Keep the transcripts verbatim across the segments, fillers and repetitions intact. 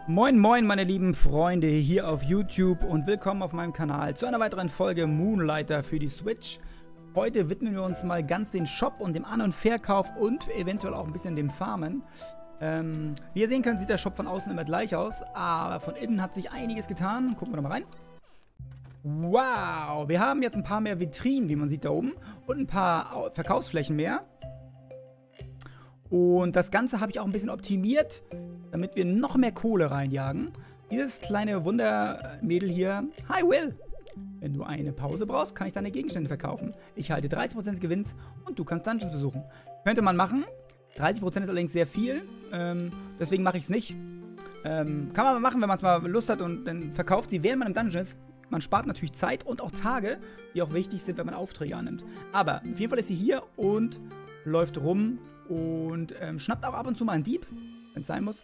Moin moin meine lieben Freunde hier auf YouTube und willkommen auf meinem Kanal zu einer weiteren Folge Moonlighter für die Switch. Heute widmen wir uns mal ganz den Shop und dem An- und Verkauf und eventuell auch ein bisschen dem Farmen. Ähm, wie ihr sehen könnt, sieht der Shop von außen immer gleich aus, aber von innen hat sich einiges getan. Gucken wir doch mal rein. Wow, wir haben jetzt ein paar mehr Vitrinen, wie man sieht da oben, und ein paar Verkaufsflächen mehr. Und das Ganze habe ich auch ein bisschen optimiert, damit wir noch mehr Kohle reinjagen. Dieses kleine Wundermädel hier. Hi Will! Wenn du eine Pause brauchst, kann ich deine Gegenstände verkaufen. Ich halte dreißig Prozent des Gewinns und du kannst Dungeons besuchen. Könnte man machen. dreißig Prozent ist allerdings sehr viel. Ähm, deswegen mache ich es nicht. Ähm, kann man mal machen, wenn man es mal Lust hat und dann verkauft sie, während man im Dungeon ist. Man spart natürlich Zeit und auch Tage, die auch wichtig sind, wenn man Aufträge annimmt. Aber auf jeden Fall ist sie hier und läuft rum und ähm, schnappt auch ab und zu mal einen Dieb, wenn es sein muss.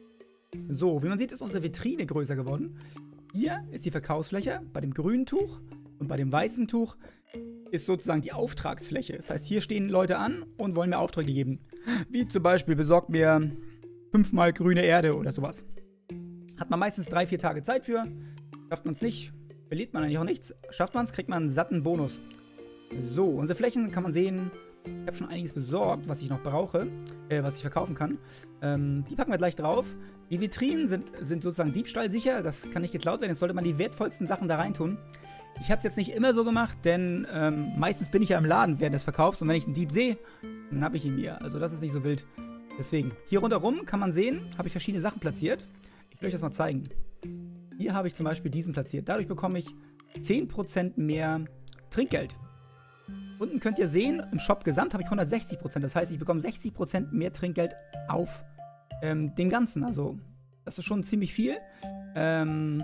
So, wie man sieht, ist unsere Vitrine größer geworden. Hier ist die Verkaufsfläche. Bei dem grünen Tuch und bei dem weißen Tuch ist sozusagen die Auftragsfläche. Das heißt, hier stehen Leute an und wollen mir Aufträge geben. Wie zum Beispiel, besorgt mir fünfmal grüne Erde oder sowas. Hat man meistens drei, vier Tage Zeit für. Schafft man es nicht, verliert man eigentlich auch nichts. Schafft man es, kriegt man einen satten Bonus. So, unsere Flächen kann man sehen. Ich habe schon einiges besorgt, was ich noch brauche, äh, was ich verkaufen kann. Ähm, die packen wir gleich drauf. Die Vitrinen sind, sind sozusagen diebstahlsicher. Das kann nicht geklaut werden. Jetzt sollte man die wertvollsten Sachen da rein tun. Ich habe es jetzt nicht immer so gemacht, denn ähm, meistens bin ich ja im Laden während des Verkaufs. Und wenn ich einen Dieb sehe, dann habe ich ihn mir. Also das ist nicht so wild. Deswegen, hier rundherum kann man sehen, habe ich verschiedene Sachen platziert. Ich will euch das mal zeigen. Hier habe ich zum Beispiel diesen platziert. Dadurch bekomme ich zehn Prozent mehr Trinkgeld. Unten könnt ihr sehen, im Shop gesamt habe ich hundertsechzig Prozent. Das heißt, ich bekomme sechzig Prozent mehr Trinkgeld auf ähm, den Ganzen. Also, das ist schon ziemlich viel. Ähm,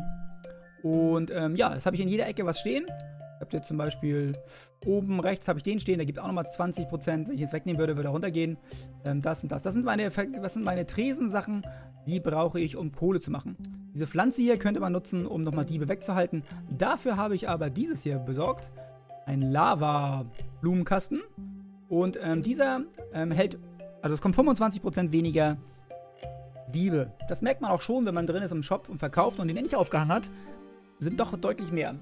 und ähm, ja, das habe ich in jeder Ecke was stehen. Habt ihr zum Beispiel oben rechts habe ich den stehen, der gibt auch nochmal zwanzig Prozent. Wenn ich jetzt wegnehmen würde, würde er runtergehen. Ähm, das und das. Das sind meine, das sind meine Tresensachen, die brauche ich, um Kohle zu machen. Diese Pflanze hier könnte man nutzen, um nochmal Diebe wegzuhalten. Dafür habe ich aber dieses hier besorgt. Ein Lava-Blumenkasten. Und ähm, dieser ähm, hält, also es kommt fünfundzwanzig Prozent weniger Diebe. Das merkt man auch schon, wenn man drin ist im Shop und verkauft und den nicht aufgehangen hat. Sind doch deutlich mehr.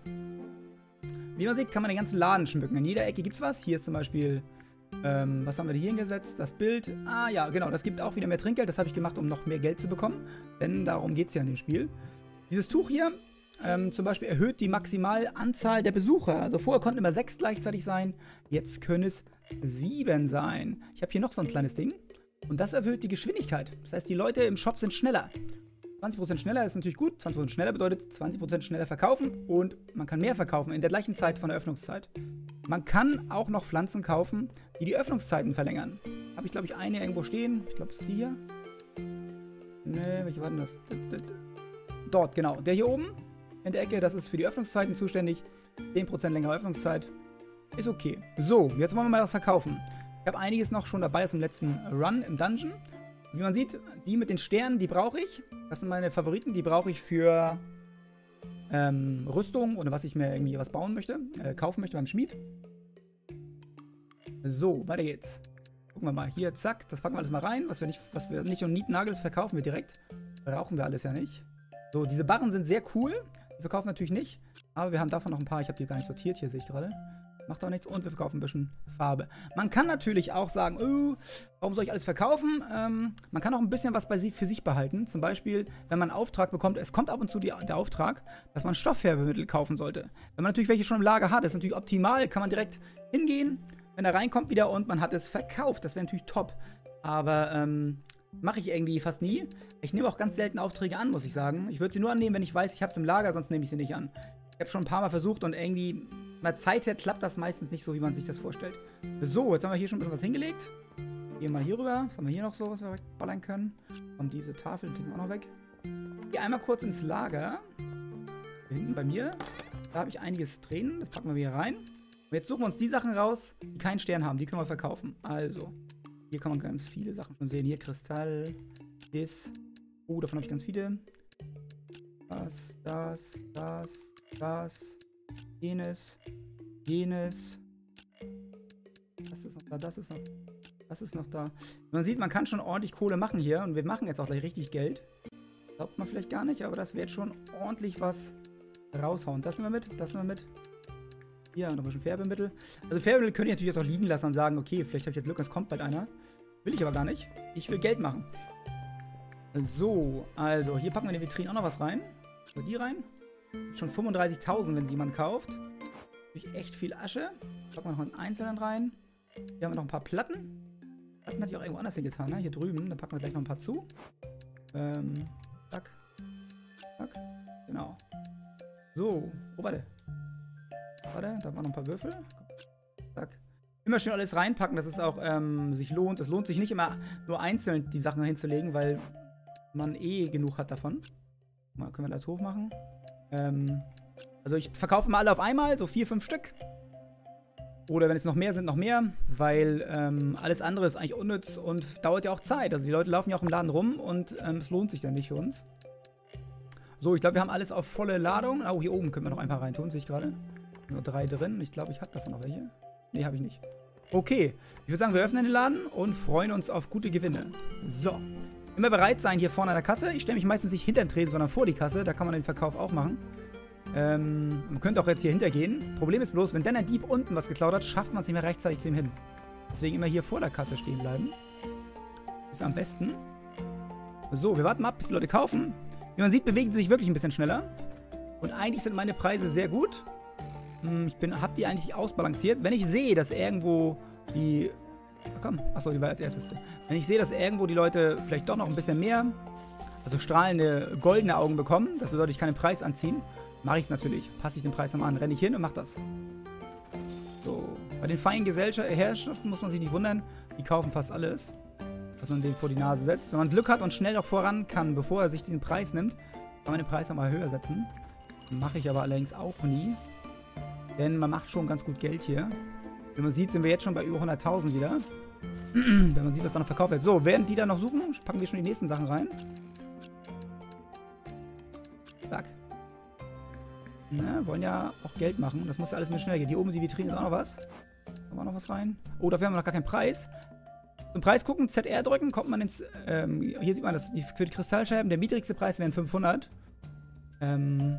Wie man sieht, kann man den ganzen Laden schmücken. In jeder Ecke gibt es was. Hier ist zum Beispiel, ähm, was haben wir hier hingesetzt? Das Bild. Ah ja, genau, das gibt auch wieder mehr Trinkgeld. Das habe ich gemacht, um noch mehr Geld zu bekommen. Denn darum geht es ja in dem Spiel. Dieses Tuch hier, ähm, zum Beispiel erhöht die Maximalanzahl der Besucher. Also vorher konnten immer sechs gleichzeitig sein. Jetzt können es sieben sein. Ich habe hier noch so ein kleines Ding. Und das erhöht die Geschwindigkeit. Das heißt, die Leute im Shop sind schneller. zwanzig Prozent schneller ist natürlich gut. zwanzig Prozent schneller bedeutet zwanzig Prozent schneller verkaufen und man kann mehr verkaufen in der gleichen Zeit von der Öffnungszeit. Man kann auch noch Pflanzen kaufen, die die Öffnungszeiten verlängern. Habe ich, glaube ich, eine irgendwo stehen. Ich glaube, es ist die hier. Ne, welche war denn das? Dort, genau. Der hier oben in der Ecke, das ist für die Öffnungszeiten zuständig. zehn Prozent längere Öffnungszeit. Ist okay. So, jetzt wollen wir mal das verkaufen. Ich habe einiges noch schon dabei aus dem letzten Run im Dungeon. Wie man sieht, die mit den Sternen, die brauche ich. Das sind meine Favoriten. Die brauche ich für ähm, Rüstung oder was ich mir irgendwie was bauen möchte, äh, kaufen möchte beim Schmied. So, weiter geht's. Gucken wir mal. Hier, zack, das packen wir alles mal rein. Was wir nicht, was wir nicht und Nietnagel, das verkaufen wir direkt. Brauchen wir alles ja nicht. So, diese Barren sind sehr cool. Die verkaufen natürlich nicht. Aber wir haben davon noch ein paar. Ich habe die gar nicht sortiert. Hier sehe ich gerade. Macht auch nichts. Und wir verkaufen ein bisschen Farbe. Man kann natürlich auch sagen, oh, warum soll ich alles verkaufen? Ähm, man kann auch ein bisschen was bei sie, für sich behalten. Zum Beispiel, wenn man einen Auftrag bekommt, es kommt ab und zu die, der Auftrag, dass man Stofffärbemittel kaufen sollte. Wenn man natürlich welche schon im Lager hat, das ist natürlich optimal, kann man direkt hingehen, wenn er reinkommt wieder und man hat es verkauft. Das wäre natürlich top. Aber ähm, mache ich irgendwie fast nie. Ich nehme auch ganz selten Aufträge an, muss ich sagen. Ich würde sie nur annehmen, wenn ich weiß, ich habe es im Lager, sonst nehme ich sie nicht an. Ich habe schon ein paar Mal versucht und irgendwie von der Zeit her klappt das meistens nicht so, wie man sich das vorstellt. So, jetzt haben wir hier schon ein bisschen was hingelegt. Gehen mal hier rüber. Was haben wir hier noch so, was wir wegballern können? Und diese Tafeln kriegen wir auch noch weg. Geh einmal kurz ins Lager. Hier hinten bei mir. Da habe ich einiges drin. Das packen wir hier rein. Und jetzt suchen wir uns die Sachen raus, die keinen Stern haben. Die können wir verkaufen. Also, hier kann man ganz viele Sachen schon sehen. Hier Kristall, das. Oh, davon habe ich ganz viele. Das, das, das, das. Jenes, jenes. Das ist noch da, das ist noch, das ist noch da. Man sieht, man kann schon ordentlich Kohle machen hier und wir machen jetzt auch gleich richtig Geld. Glaubt man vielleicht gar nicht, aber das wird schon ordentlich was raushauen. Das nehmen wir mit, das nehmen wir mit. Hier, noch ein bisschen Färbemittel. Also Färbemittel könnte ich natürlich jetzt auch liegen lassen und sagen, okay, vielleicht habe ich jetzt Glück, es kommt bald einer. Will ich aber gar nicht. Ich will Geld machen. So, also hier packen wir in die Vitrine auch noch was rein. So, die rein. Schon fünfunddreißigtausend, wenn sie jemand kauft. Natürlich echt viel Asche. Packen wir noch einen einzelnen rein. Hier haben wir noch ein paar Platten. Platten hatte ich auch irgendwo anders hingetan, ne? Hier drüben. Dann packen wir gleich noch ein paar zu. Ähm, zack. Zack. Genau. So. Oh, warte. Warte, da waren noch ein paar Würfel. Zack. Immer schön alles reinpacken, dass es auch ähm, sich lohnt. Es lohnt sich nicht immer nur einzeln die Sachen hinzulegen, weil man eh genug hat davon. Mal, können wir das hoch machen? Ähm, also ich verkaufe mal alle auf einmal, so vier, fünf Stück. Oder wenn es noch mehr sind, noch mehr, weil ähm, alles andere ist eigentlich unnütz und dauert ja auch Zeit. Also die Leute laufen ja auch im Laden rum und ähm, es lohnt sich dann nicht für uns. So, ich glaube, wir haben alles auf volle Ladung. Oh, hier oben können wir noch ein paar reintun, sehe ich gerade. Nur drei drin. Ich glaube, ich habe davon noch welche. Ne, habe ich nicht. Okay, ich würde sagen, wir öffnen den Laden und freuen uns auf gute Gewinne. So, immer bereit sein hier vorne an der Kasse. Ich stelle mich meistens nicht hinter den Tresen, sondern vor die Kasse. Da kann man den Verkauf auch machen. Ähm, man könnte auch jetzt hier hintergehen. Problem ist bloß, wenn dann ein Dieb unten was geklaut hat, schafft man es nicht mehr rechtzeitig zu ihm hin. Deswegen immer hier vor der Kasse stehen bleiben. Ist am besten. So, wir warten mal ab, bis die Leute kaufen. Wie man sieht, bewegen sie sich wirklich ein bisschen schneller. Und eigentlich sind meine Preise sehr gut. Ich bin, hab die eigentlich ausbalanciert. Wenn ich sehe, dass irgendwo die... Ach komm, achso, die war als erstes. Wenn ich sehe, dass irgendwo die Leute vielleicht doch noch ein bisschen mehr, also strahlende, goldene Augen bekommen, das bedeutet, ich kann den Preis anziehen, mache ich es natürlich. Passe ich den Preis nochmal an, renne ich hin und mache das. So, bei den feinen Gesellschaften muss man sich nicht wundern, die kaufen fast alles, was man denen vor die Nase setzt. Wenn man Glück hat und schnell noch voran kann, bevor er sich den Preis nimmt, kann man den Preis nochmal höher setzen. Mache ich aber allerdings auch nie. Denn man macht schon ganz gut Geld hier. Wie man sieht, sind wir jetzt schon bei über hunderttausend wieder. Wenn man sieht, was da noch verkauft wird. So, während die da noch suchen, packen wir schon die nächsten Sachen rein. Zack. Na, wollen ja auch Geld machen. Das muss ja alles ein bisschen schnell gehen. Hier oben die Vitrine ist auch noch was. Da war noch was rein. Oh, dafür haben wir noch gar keinen Preis. Zum Preis gucken, Z R drücken, kommt man ins... Ähm, hier sieht man das. Die, für die Kristallscheiben, der niedrigste Preis wären fünfhundert. Ähm...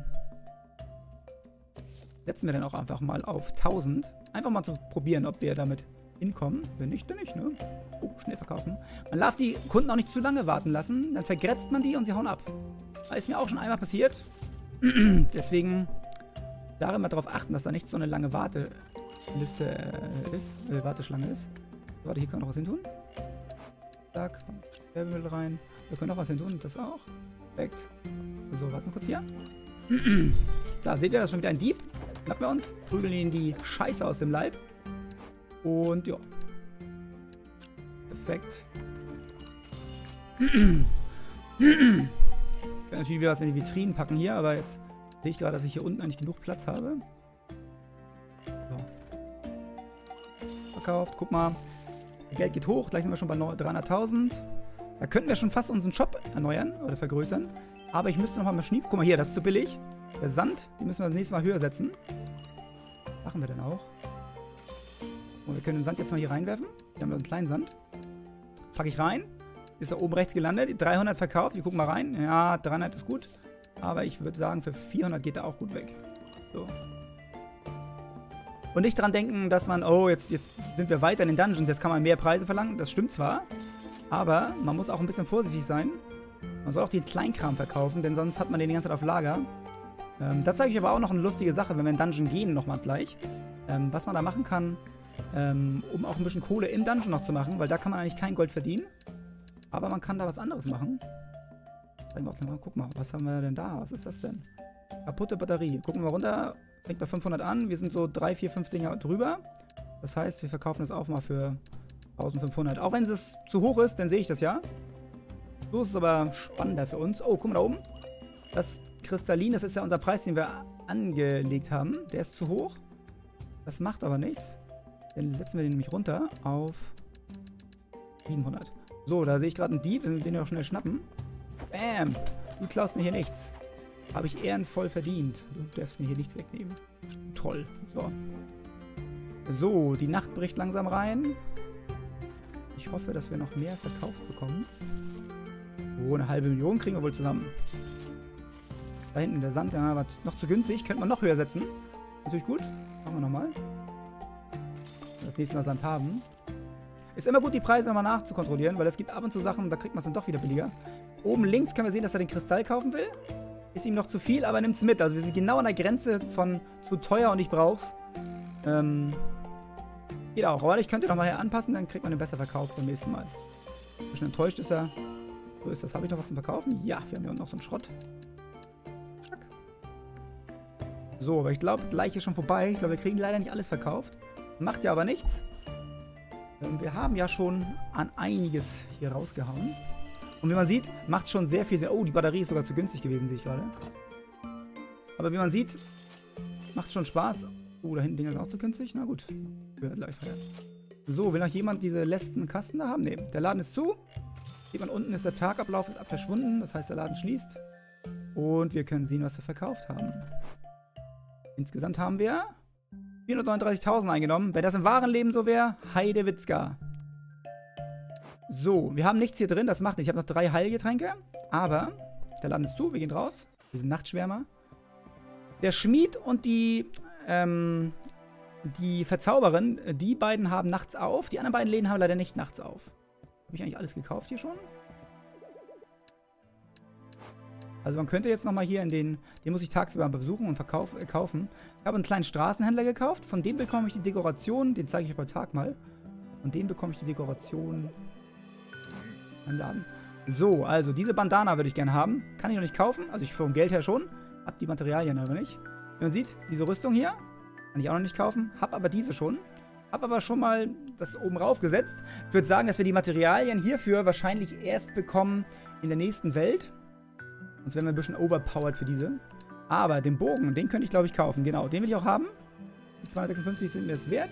Setzen wir dann auch einfach mal auf tausend. Einfach mal zu probieren, ob wir damit hinkommen. Wenn nicht, dann nicht, ne? Oh, schnell verkaufen. Man darf die Kunden auch nicht zu lange warten lassen. Dann vergrätzt man die und sie hauen ab. Das ist mir auch schon einmal passiert. Deswegen da immer darauf achten, dass da nicht so eine lange Warteliste äh, ist. Äh, Warteschlange ist. Warte, hier können wir noch was hin tun. Zack. Werbemittel rein. Wir können noch was hin tun. Das auch. Perfekt. So, warten wir kurz hier. Da seht ihr, das ist schon wieder ein Dieb. Schnappen wir uns, prügeln ihnen die Scheiße aus dem Leib. Und ja. Perfekt. Ich kann natürlich wieder was in die Vitrinen packen hier, aber jetzt sehe ich gerade, dass ich hier unten eigentlich genug Platz habe. So. Verkauft, guck mal. Das Geld geht hoch, gleich sind wir schon bei dreihunderttausend. Da könnten wir schon fast unseren Shop erneuern oder vergrößern. Aber ich müsste nochmal mal schniep. Guck mal hier, das ist zu billig. Der Sand, die müssen wir das nächste Mal höher setzen. Machen wir dann auch. Und wir können den Sand jetzt mal hier reinwerfen. Hier haben wir einen kleinen Sand. Packe ich rein. Ist da oben rechts gelandet. dreihundert verkauft. Wir gucken mal rein. Ja, dreihundert ist gut. Aber ich würde sagen, für vierhundert geht er auch gut weg. So. Und nicht dran denken, dass man, oh, jetzt, jetzt sind wir weiter in den Dungeons. Jetzt kann man mehr Preise verlangen. Das stimmt zwar. Aber man muss auch ein bisschen vorsichtig sein. Man soll auch den Kleinkram verkaufen, denn sonst hat man den die ganze Zeit auf Lager. Ähm, da zeige ich aber auch noch eine lustige Sache, wenn wir in den Dungeon gehen, nochmal gleich. Ähm, was man da machen kann, ähm, um auch ein bisschen Kohle im Dungeon noch zu machen, weil da kann man eigentlich kein Gold verdienen. Aber man kann da was anderes machen. Guck mal, was haben wir denn da? Was ist das denn? Kaputte Batterie. Gucken wir mal runter. Fängt bei fünfhundert an. Wir sind so drei, vier, fünf Dinger drüber. Das heißt, wir verkaufen das auch mal für eintausendfünfhundert. Auch wenn es zu hoch ist, dann sehe ich das ja. So ist es aber spannender für uns. Oh, guck mal da oben. Das Kristallin, das ist ja unser Preis, den wir angelegt haben. Der ist zu hoch. Das macht aber nichts. Dann setzen wir den nämlich runter auf siebenhundert. So, da sehe ich gerade einen Dieb. Den wir auch schnell schnappen. Bam. Du klaust mir hier nichts. Habe ich ehrenvoll verdient. Du darfst mir hier nichts wegnehmen. Toll. So. So, die Nacht bricht langsam rein. Ich hoffe, dass wir noch mehr verkauft bekommen. So, eine halbe Million kriegen wir wohl zusammen. Da hinten der Sand, ja, war noch zu günstig. Könnte man noch höher setzen. Natürlich gut. Machen wir nochmal. Das nächste Mal Sand haben. Ist immer gut, die Preise nochmal nachzukontrollieren, weil es gibt ab und zu Sachen, da kriegt man es dann doch wieder billiger. Oben links können wir sehen, dass er den Kristall kaufen will. Ist ihm noch zu viel, aber er nimmt es mit. Also wir sind genau an der Grenze von zu teuer und ich brauch's. Ähm, geht auch. Aber ich könnte noch mal hier anpassen, dann kriegt man den besser verkauft beim nächsten Mal. Ein bisschen enttäuscht ist er. So ist das. Habe ich noch was zum Verkaufen? Ja, wir haben hier noch so einen Schrott. So, aber ich glaube, gleich ist schon vorbei. Ich glaube, wir kriegen leider nicht alles verkauft. Macht ja aber nichts. Wir haben ja schon an einiges hier rausgehauen. Und wie man sieht, macht schon sehr viel Sinn. Oh, die Batterie ist sogar zu günstig gewesen, sehe ich gerade. Aber wie man sieht, macht schon Spaß. Oh, da hinten Dinger sind auch zu günstig. Na gut. Gleich weiter. So, will noch jemand diese letzten Kasten da haben? Ne, der Laden ist zu. Sieht man, unten ist der Tagablauf ist verschwunden. Das heißt, der Laden schließt. Und wir können sehen, was wir verkauft haben. Insgesamt haben wir vierhundertneununddreißigtausend eingenommen. Wenn das im wahren Leben so wäre, Heidewitzka. So, wir haben nichts hier drin, das macht nichts. Ich habe noch drei Heilgetränke, aber der Laden ist zu, wir gehen raus. Wir sind Nachtschwärmer. Der Schmied und die, ähm, die Verzauberin, die beiden haben nachts auf. Die anderen beiden Läden haben leider nicht nachts auf. Habe ich eigentlich alles gekauft hier schon? Also man könnte jetzt nochmal hier in den, den muss ich tagsüber besuchen und verkauf, äh, kaufen. Ich habe einen kleinen Straßenhändler gekauft, von dem bekomme ich die Dekoration, den zeige ich euch bei Tag mal. Von dem bekomme ich die Dekoration im Laden. So, also diese Bandana würde ich gerne haben. Kann ich noch nicht kaufen, also ich vom Geld her schon. Hab die Materialien aber nicht. Wie man sieht, diese Rüstung hier, kann ich auch noch nicht kaufen. Hab aber diese schon. Hab aber schon mal das oben rauf gesetzt. Ich würde sagen, dass wir die Materialien hierfür wahrscheinlich erst bekommen in der nächsten Welt. Sonst wären wir ein bisschen overpowered für diese. Aber den Bogen, den könnte ich, glaube ich, kaufen. Genau, den will ich auch haben. Die zweihundertsechsundfünfzig sind mir es wert.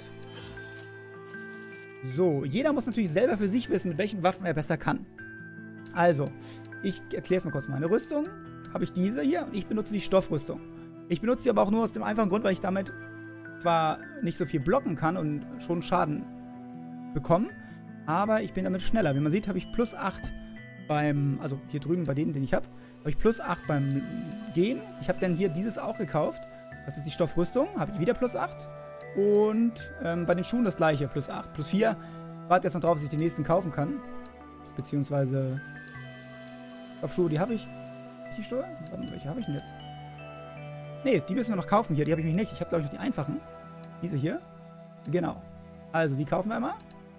So, jeder muss natürlich selber für sich wissen, mit welchen Waffen er besser kann. Also, ich erkläre es mal kurz. Meine Rüstung habe ich diese hier und ich benutze die Stoffrüstung. Ich benutze sie aber auch nur aus dem einfachen Grund, weil ich damit zwar nicht so viel blocken kann und schon Schaden bekomme, aber ich bin damit schneller. Wie man sieht, habe ich plus acht beim, also hier drüben bei denen, den ich habe, habe ich plus acht beim Gehen. Ich habe dann hier dieses auch gekauft. Das ist die Stoffrüstung. Habe ich wieder plus acht. Und ähm, bei den Schuhen das gleiche. Plus acht. Plus vier. Warte jetzt noch drauf, dass ich die nächsten kaufen kann. Beziehungsweise Stoffschuhe, die habe ich. Die Schuhe? Warte, welche habe ich denn jetzt? Ne, die müssen wir noch kaufen hier. Die habe ich mich nicht. Ich habe, glaube ich, noch die einfachen. Diese hier. Genau. Also, die kaufen wir einmal.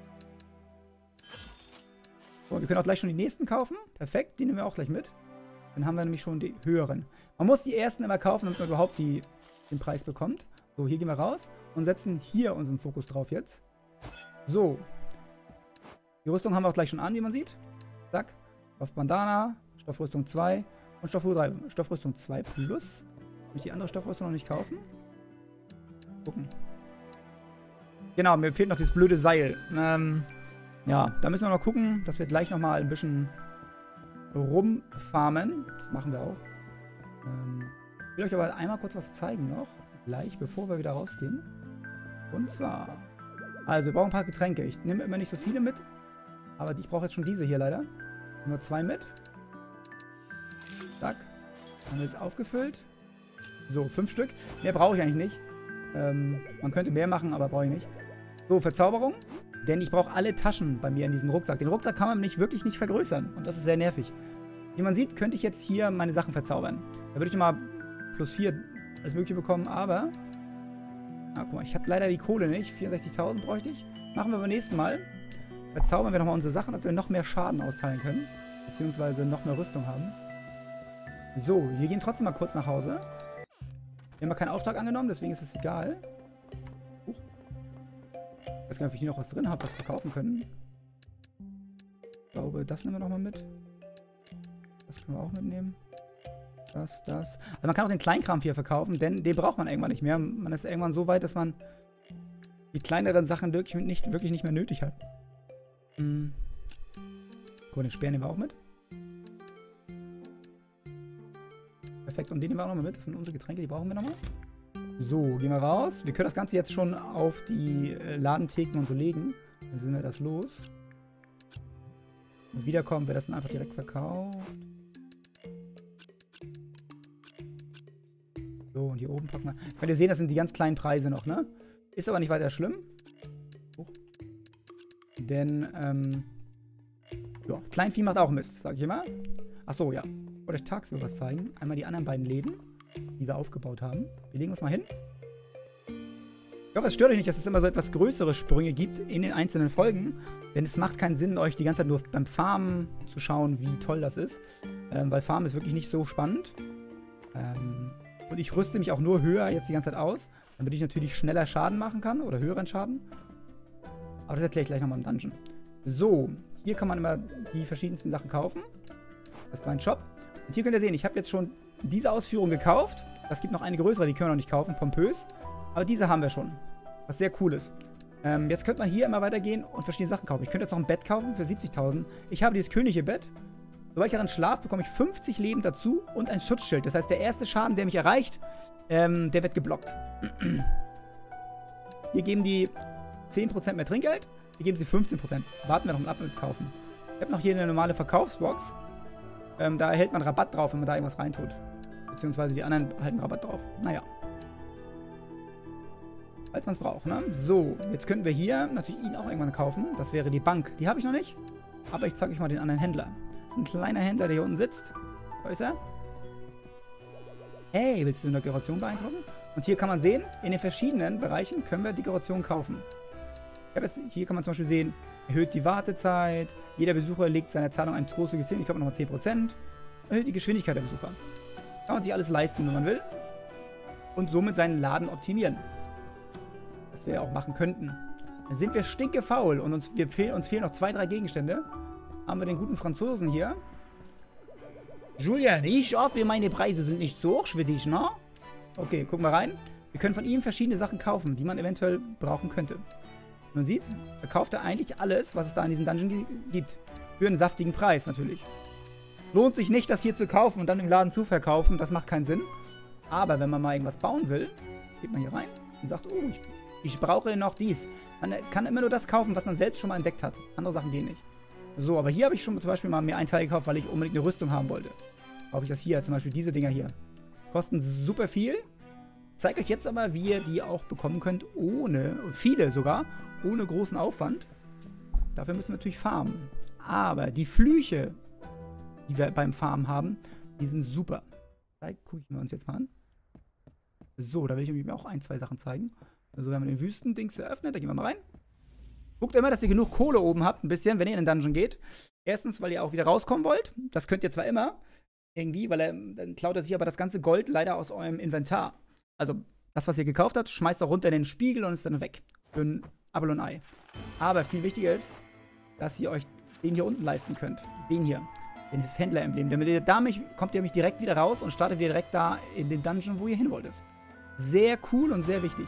So, wir können auch gleich schon die nächsten kaufen. Perfekt. Die nehmen wir auch gleich mit. Dann haben wir nämlich schon die höheren. Man muss die ersten immer kaufen, damit man überhaupt die, den Preis bekommt. So, hier gehen wir raus und setzen hier unseren Fokus drauf jetzt. So. Die Rüstung haben wir auch gleich schon an, wie man sieht. Zack. Auf Bandana, Stoffrüstung zwei und Stoffrüstung drei. Stoffrüstung zwei plus. Will ich die andere Stoffrüstung noch nicht kaufen? Gucken. Genau, mir fehlt noch dieses blöde Seil. Ähm, ja, da müssen wir noch gucken, dass wir gleich nochmal ein bisschen rumfarmen. Das machen wir auch. Ähm, ich will euch aber einmal kurz was zeigen noch. Gleich, bevor wir wieder rausgehen. Und zwar... Also, wir brauchen ein paar Getränke. Ich nehme immer nicht so viele mit. Aber ich brauche jetzt schon diese hier leider. Nur zwei mit. Zack. Haben wir jetzt aufgefüllt. So, fünf Stück. Mehr brauche ich eigentlich nicht. Ähm, man könnte mehr machen, aber brauche ich nicht. So, Verzauberung. Denn ich brauche alle Taschen bei mir in diesem Rucksack. Den Rucksack kann man nicht wirklich nicht vergrößern. Und das ist sehr nervig. Wie man sieht, könnte ich jetzt hier meine Sachen verzaubern. Da würde ich immer plus vier alles mögliche bekommen, aber... Ah, guck mal, ich habe leider die Kohle nicht. vierundsechzigtausend bräuchte ich. Machen wir beim nächsten Mal. Verzaubern wir nochmal unsere Sachen, ob wir noch mehr Schaden austeilen können. Beziehungsweise noch mehr Rüstung haben. So, wir gehen trotzdem mal kurz nach Hause. Wir haben ja keinen Auftrag angenommen, deswegen ist es egal. Huch. Ich weiß gar nicht, ob ich hier noch was drin habe, was wir verkaufen können. Ich glaube, das nehmen wir nochmal mit. Das können wir auch mitnehmen. Das, das. Also man kann auch den Kleinkram hier verkaufen, denn den braucht man irgendwann nicht mehr. Man ist irgendwann so weit, dass man die kleineren Sachen wirklich nicht, wirklich nicht mehr nötig hat. Hm. Guck mal, den Speer nehmen wir auch mit. Perfekt, und den nehmen wir auch nochmal mit. Das sind unsere Getränke, die brauchen wir nochmal. So, gehen wir raus. Wir können das Ganze jetzt schon auf die Ladentheken und so legen. Dann sind wir das los. Und wiederkommen wird das dann einfach direkt verkauft. So, und hier oben packen wir. Könnt ihr sehen, das sind die ganz kleinen Preise noch, ne? Ist aber nicht weiter schlimm. Hoch. Denn, ähm, ja, Kleinvieh macht auch Mist, sag ich immer. Achso, ja. Ich wollte euch tagsüber was zeigen. Einmal die anderen beiden Läden, die wir aufgebaut haben. Wir legen uns mal hin. Ich hoffe, es stört euch nicht, dass es immer so etwas größere Sprünge gibt in den einzelnen Folgen. Denn es macht keinen Sinn, euch die ganze Zeit nur beim Farmen zu schauen, wie toll das ist. Ähm, weil Farmen ist wirklich nicht so spannend. Ähm, und ich rüste mich auch nur höher jetzt die ganze Zeit aus, damit ich natürlich schneller Schaden machen kann oder höheren Schaden. Aber das erkläre ich gleich nochmal im Dungeon. So, hier kann man immer die verschiedensten Sachen kaufen. Das ist mein Shop. Und hier könnt ihr sehen, ich habe jetzt schon diese Ausführung gekauft. Es gibt noch eine größere, die können wir noch nicht kaufen, pompös. Aber diese haben wir schon, was sehr cool ist. Ähm, jetzt könnte man hier immer weitergehen und verschiedene Sachen kaufen. Ich könnte jetzt noch ein Bett kaufen für siebzigtausend. Ich habe dieses königliche Bett. Sobald ich daran schlafe, bekomme ich fünfzig Leben dazu und ein Schutzschild. Das heißt, der erste Schaden, der mich erreicht, ähm, der wird geblockt. Hier geben die zehn Prozent mehr Trinkgeld. Hier geben sie fünfzehn Prozent. Warten wir noch mal ab mit kaufen. Ich habe noch hier eine normale Verkaufsbox. Ähm, da erhält man Rabatt drauf, wenn man da irgendwas reintut. Beziehungsweise die anderen erhalten Rabatt drauf. Naja. Falls man es braucht, ne? So, jetzt könnten wir hier natürlich ihn auch irgendwann kaufen. Das wäre die Bank. Die habe ich noch nicht. Aber ich zeige euch mal den anderen Händler. Das ist ein kleiner Händler, der hier unten sitzt. Wo ist er? Hey, willst du eine Dekoration beeindrucken? Und hier kann man sehen, in den verschiedenen Bereichen können wir Dekorationen kaufen. Ich habe jetzt, hier kann man zum Beispiel sehen, erhöht die Wartezeit. Jeder Besucher legt seiner Zahlung ein großes hin. Ich glaube nochmal zehn Prozent. Erhöht die Geschwindigkeit der Besucher. Kann man sich alles leisten, wenn man will. Und somit seinen Laden optimieren. Was wir auch machen könnten. Dann sind wir stinkefaul und uns, wir fehl, uns fehlen noch zwei, drei Gegenstände. Haben wir den guten Franzosen hier. Julian, ich hoffe, meine Preise sind nicht so hoch für dich, ne? Okay, gucken wir rein. Wir können von ihm verschiedene Sachen kaufen, die man eventuell brauchen könnte. Man sieht, er kauft er eigentlich alles, was es da in diesem Dungeon gibt. Für einen saftigen Preis natürlich. Lohnt sich nicht, das hier zu kaufen und dann im Laden zu verkaufen. Das macht keinen Sinn. Aber wenn man mal irgendwas bauen will, geht man hier rein und sagt, oh, ich, ich brauche noch dies. Man kann immer nur das kaufen, was man selbst schon mal entdeckt hat. Andere Sachen gehen nicht. So, aber hier habe ich schon zum Beispiel mal mir einen Teil gekauft, weil ich unbedingt eine Rüstung haben wollte. Kaufe ich das hier, zum Beispiel diese Dinger hier. Kosten super viel. Ich zeige euch jetzt aber, wie ihr die auch bekommen könnt, ohne, viele sogar, ohne großen Aufwand. Dafür müssen wir natürlich farmen. Aber die Flüche, die wir beim Farmen haben, die sind super. Da gucken wir uns jetzt mal an. So, da will ich euch auch ein, zwei Sachen zeigen. Also, wir haben den Wüstendings eröffnet, da gehen wir mal rein. Guckt immer, dass ihr genug Kohle oben habt, ein bisschen, wenn ihr in den Dungeon geht. Erstens, weil ihr auch wieder rauskommen wollt. Das könnt ihr zwar immer, irgendwie, weil er, dann klaut er sich aber das ganze Gold leider aus eurem Inventar. Also, das, was ihr gekauft habt, schmeißt er runter in den Spiegel und ist dann weg. Für ein Apfel und Ei. Aber viel wichtiger ist, dass ihr euch den hier unten leisten könnt. Den hier. Das Händler-Emblem. Damit ihr damit kommt ihr nämlich direkt wieder raus und startet wieder direkt da in den Dungeon, wo ihr hin wolltet. Sehr cool und sehr wichtig.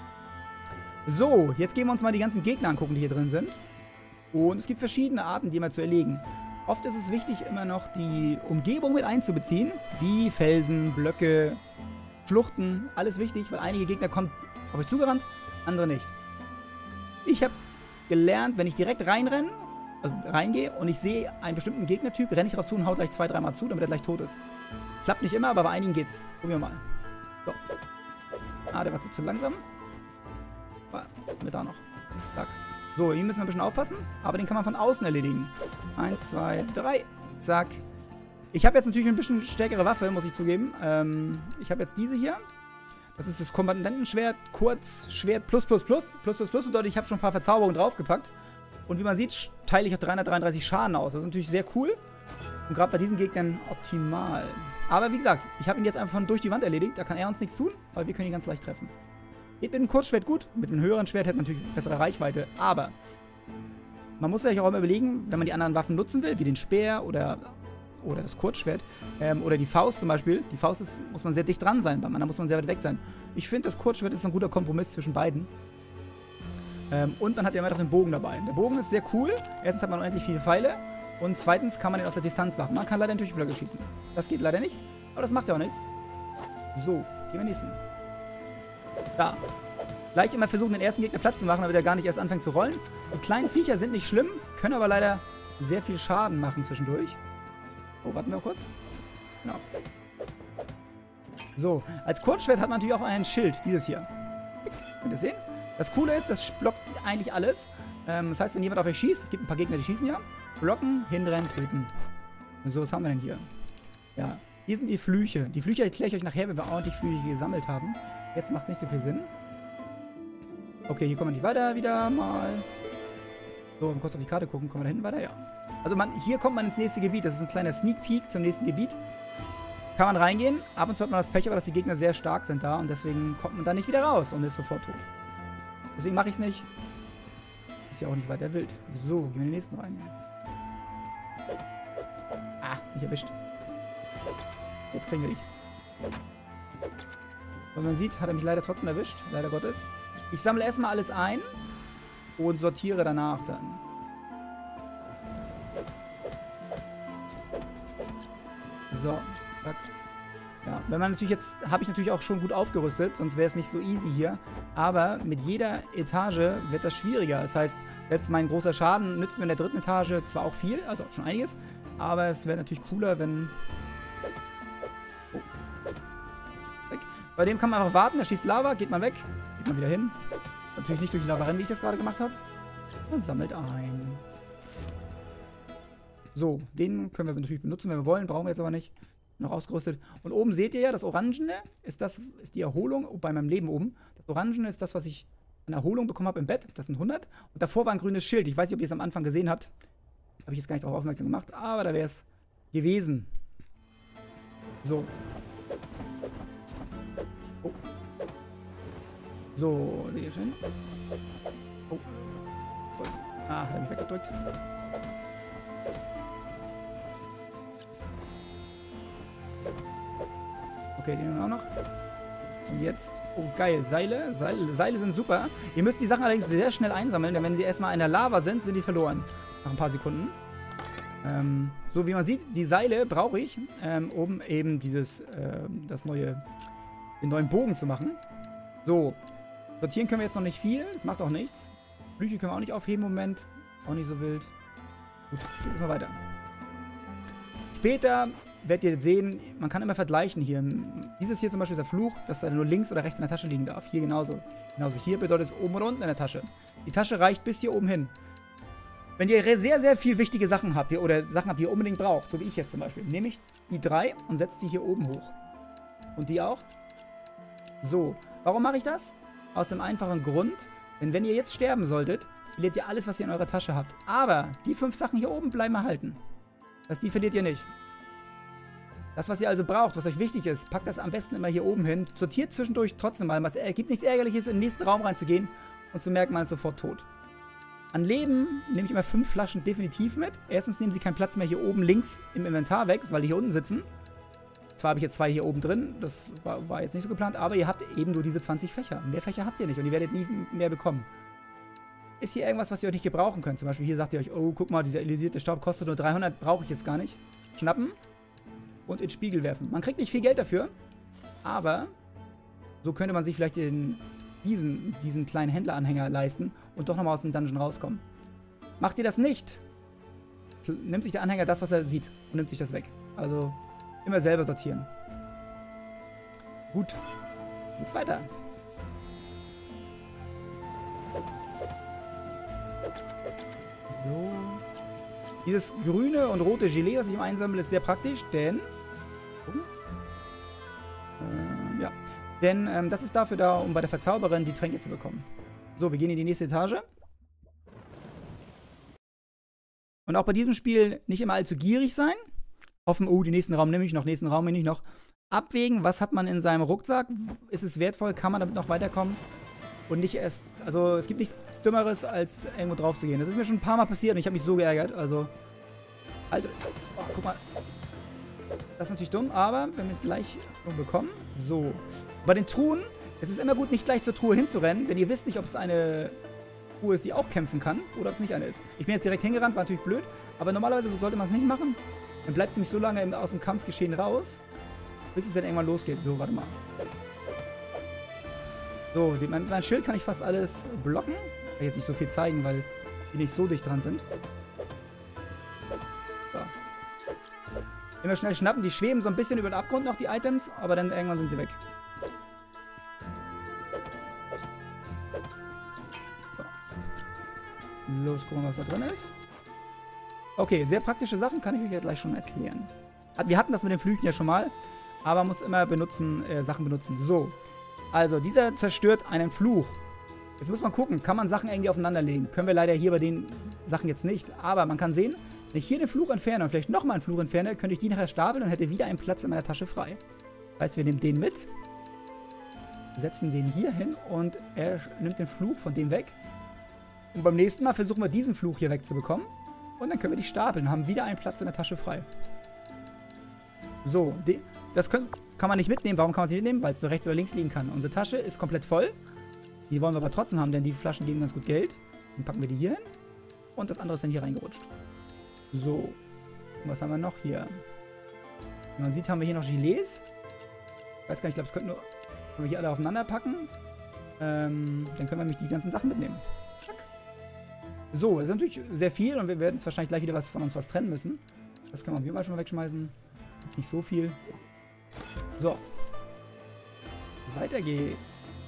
So, jetzt gehen wir uns mal die ganzen Gegner angucken, die hier drin sind. Und es gibt verschiedene Arten, die immer zu erlegen. Oft ist es wichtig, immer noch die Umgebung mit einzubeziehen. Wie Felsen, Blöcke, Schluchten. Alles wichtig, weil einige Gegner kommen auf euch zugerannt, andere nicht. Ich habe gelernt, wenn ich direkt reinrenne, also reingehe und ich sehe einen bestimmten Gegnertyp, renne ich drauf zu und hau gleich zwei, dreimal zu, damit er gleich tot ist. Klappt nicht immer, aber bei einigen geht's. Probieren wir mal. So. Ah, der war zu, zu langsam. Was haben wir da noch? Zack. So, hier müssen wir ein bisschen aufpassen, aber den kann man von außen erledigen. Eins, zwei, drei. Zack. Ich habe jetzt natürlich ein bisschen stärkere Waffe, muss ich zugeben. Ähm, ich habe jetzt diese hier. Das ist das Kommandantenschwert, kurz, Schwert plus, plus, plus. Plus, plus, plus bedeutet, ich habe schon ein paar Verzauberungen draufgepackt. Und wie man sieht, teile ich auf dreihundertdreiunddreißig Schaden aus. Das ist natürlich sehr cool. Und gerade bei diesen Gegnern optimal. Aber wie gesagt, ich habe ihn jetzt einfach von durch die Wand erledigt. Da kann er uns nichts tun, weil wir können ihn ganz leicht treffen. Geht mit dem Kurzschwert gut. Mit einem höheren Schwert hat man natürlich bessere Reichweite. Aber man muss sich auch immer überlegen, wenn man die anderen Waffen nutzen will, wie den Speer oder, oder das Kurzschwert ähm, oder die Faust zum Beispiel. Die Faust ist, muss man sehr dicht dran sein, beim anderen muss man sehr weit weg sein. Ich finde, das Kurzschwert ist ein guter Kompromiss zwischen beiden. Ähm, und man hat ja immer noch den Bogen dabei. Der Bogen ist sehr cool. Erstens hat man unendlich viele Pfeile. Und zweitens kann man den aus der Distanz machen. Man kann leider natürlich Blöcke schießen. Das geht leider nicht. Aber das macht ja auch nichts. So, gehen wir nächsten. Da. Gleich immer versuchen, den ersten Gegner Platz zu machen, damit er gar nicht erst anfängt zu rollen. Die kleinen Viecher sind nicht schlimm, können aber leider sehr viel Schaden machen zwischendurch. Oh, warten wir kurz. Genau. So, als Kurzschwert hat man natürlich auch ein Schild. Dieses hier. Könnt ihr sehen? Das Coole ist, das blockt eigentlich alles. Ähm, das heißt, wenn jemand auf euch schießt, es gibt ein paar Gegner, die schießen ja. Blocken, hinrennen, töten. Und so, was haben wir denn hier? Ja, hier sind die Flüche. Die Flüche erkläre ich euch nachher, wenn wir ordentlich Flüche gesammelt haben. Jetzt macht es nicht so viel Sinn. Okay, hier kommen wir nicht weiter wieder mal. So, kurz auf die Karte gucken. Kommen wir da hinten weiter? Ja. Also man, hier kommt man ins nächste Gebiet. Das ist ein kleiner Sneak Peek zum nächsten Gebiet. Kann man reingehen. Ab und zu hat man das Pech, aber dass die Gegner sehr stark sind da. Und deswegen kommt man da nicht wieder raus und ist sofort tot. Deswegen mache ich es nicht. Ist ja auch nicht weiter wild. So, gehen wir in den nächsten rein. Ah, nicht erwischt. Jetzt kriegen wir dich. Und man sieht, hat er mich leider trotzdem erwischt. Leider Gottes. Ich sammle erstmal alles ein und sortiere danach dann. So, zack. Ja, wenn man natürlich jetzt, habe ich natürlich auch schon gut aufgerüstet, sonst wäre es nicht so easy hier. Aber mit jeder Etage wird das schwieriger. Das heißt, selbst mein großer Schaden nützt mir in der dritten Etage zwar auch viel, also schon einiges, aber es wäre natürlich cooler, wenn... Oh. Weg. Bei dem kann man einfach warten, der schießt Lava, geht man weg, geht man wieder hin. Natürlich nicht durch die Lava rennen, wie ich das gerade gemacht habe. Und sammelt ein. So, den können wir natürlich benutzen, wenn wir wollen, brauchen wir jetzt aber nicht. Noch ausgerüstet. Und oben seht ihr ja, das Orangene ist das, ist die Erholung bei meinem Leben oben. Das Orangene ist das, was ich an Erholung bekommen habe im Bett. Das sind hundert. Und davor war ein grünes Schild. Ich weiß nicht, ob ihr es am Anfang gesehen habt. Habe ich jetzt gar nicht darauf aufmerksam gemacht. Aber da wäre es gewesen. So. Oh. So, hier schön. Oh. Gut. Ah, hat er mich weggedrückt. Okay, den auch noch. Und jetzt, oh geil, Seile. Seile. Seile sind super. Ihr müsst die Sachen allerdings sehr schnell einsammeln, denn wenn sie erstmal in der Lava sind, sind die verloren. Nach ein paar Sekunden. Ähm, so wie man sieht, die Seile brauche ich, ähm, um eben dieses, ähm, das neue, den neuen Bogen zu machen. So. Sortieren können wir jetzt noch nicht viel, das macht auch nichts. Flüche können wir auch nicht aufheben im Moment. Auch nicht so wild. Gut, geht mal weiter. Später werdet ihr sehen, man kann immer vergleichen hier. Dieses hier zum Beispiel ist der Fluch, dass er nur links oder rechts in der Tasche liegen darf. Hier genauso. Genauso hier bedeutet es oben oder unten in der Tasche. Die Tasche reicht bis hier oben hin. Wenn ihr sehr, sehr viel wichtige Sachen habt oder Sachen habt, die ihr unbedingt braucht, so wie ich jetzt zum Beispiel, nehme ich die drei und setze die hier oben hoch. Und die auch. So. Warum mache ich das? Aus dem einfachen Grund, denn wenn ihr jetzt sterben solltet, verliert ihr alles, was ihr in eurer Tasche habt. Aber die fünf Sachen hier oben bleiben erhalten. Das, die verliert ihr nicht. Das, was ihr also braucht, was euch wichtig ist, packt das am besten immer hier oben hin. Sortiert zwischendurch trotzdem mal. Es gibt nichts Ärgerliches, in den nächsten Raum reinzugehen und zu merken, man ist sofort tot. An Leben nehme ich immer fünf Flaschen definitiv mit. Erstens nehmen sie keinen Platz mehr hier oben links im Inventar weg, weil die hier unten sitzen. Zwar habe ich jetzt zwei hier oben drin, das war, war jetzt nicht so geplant, aber ihr habt eben nur diese zwanzig Fächer. Mehr Fächer habt ihr nicht und ihr werdet nie mehr bekommen. Ist hier irgendwas, was ihr euch nicht gebrauchen könnt? Zum Beispiel hier sagt ihr euch, oh, guck mal, dieser elisierte Staub kostet nur dreihundert, brauche ich jetzt gar nicht. Schnappen und ins Spiegel werfen. Man kriegt nicht viel Geld dafür, aber so könnte man sich vielleicht den, diesen, diesen kleinen Händleranhänger leisten und doch nochmal aus dem Dungeon rauskommen. Macht ihr das nicht, nimmt sich der Anhänger das, was er sieht und nimmt sich das weg. Also immer selber sortieren. Gut, geht's weiter. So. Dieses grüne und rote Gelee, was ich im einsammle, ist sehr praktisch, denn... Äh, ja. Denn ähm, das ist dafür da, um bei der Verzauberin die Tränke zu bekommen. So, wir gehen in die nächste Etage. Und auch bei diesem Spiel nicht immer allzu gierig sein. Hoffen, oh, den nächsten Raum nehme ich noch, nächsten Raum nehme ich noch. Abwägen, was hat man in seinem Rucksack? Ist es wertvoll? Kann man damit noch weiterkommen? Und nicht erst, also es gibt nichts Dümmeres, als irgendwo drauf zu gehen. Das ist mir schon ein paar Mal passiert und ich habe mich so geärgert. Also, halt, oh, guck mal. Das ist natürlich dumm, aber wenn wir gleich bekommen. So. Bei den Truhen, es ist immer gut, nicht gleich zur Truhe hinzurennen, denn ihr wisst nicht, ob es eine Truhe ist, die auch kämpfen kann, oder ob es nicht eine ist. Ich bin jetzt direkt hingerannt, war natürlich blöd, aber normalerweise sollte man es nicht machen. Dann bleibt es nämlich so lange aus dem Kampfgeschehen raus, bis es dann irgendwann losgeht. So, warte mal. So, mit mein, mein Schild kann ich fast alles blocken. Kann ich jetzt nicht so viel zeigen, weil die nicht so dicht dran sind. Immer schnell schnappen. Die schweben so ein bisschen über den Abgrund noch, die Items. Aber dann irgendwann sind sie weg. So. Los, gucken, was da drin ist. Okay, sehr praktische Sachen kann ich euch ja gleich schon erklären. Wir hatten das mit den Flüchen ja schon mal. Aber man muss immer benutzen, äh, Sachen benutzen. So. Also, dieser zerstört einen Fluch. Jetzt muss man gucken, kann man Sachen irgendwie aufeinander legen? Können wir leider hier bei den Sachen jetzt nicht. Aber man kann sehen, wenn ich hier den Fluch entferne und vielleicht nochmal einen Fluch entferne, könnte ich die nachher stapeln und hätte wieder einen Platz in meiner Tasche frei. Das heißt, wir nehmen den mit, setzen den hier hin und er nimmt den Fluch von dem weg. Und beim nächsten Mal versuchen wir diesen Fluch hier wegzubekommen. Und dann können wir die stapeln und haben wieder einen Platz in der Tasche frei. So, das können, kann man nicht mitnehmen. Warum kann man es nicht mitnehmen? Weil es nur rechts oder links liegen kann. Unsere Tasche ist komplett voll. Die wollen wir aber trotzdem haben, denn die Flaschen geben ganz gut Geld. Dann packen wir die hier hin. Und das andere ist dann hier reingerutscht. So. Und was haben wir noch hier? Wie man sieht, haben wir hier noch Gilets. Ich weiß gar nicht, ich glaube, das könnten nur... Können wir hier alle aufeinander packen. Ähm, dann können wir nämlich die ganzen Sachen mitnehmen. Zack. So, das ist natürlich sehr viel und wir werden jetzt wahrscheinlich gleich wieder was von uns was trennen müssen. Das können wir auf jeden Fall schon mal wegschmeißen. Nicht so viel. So. Weiter geht's.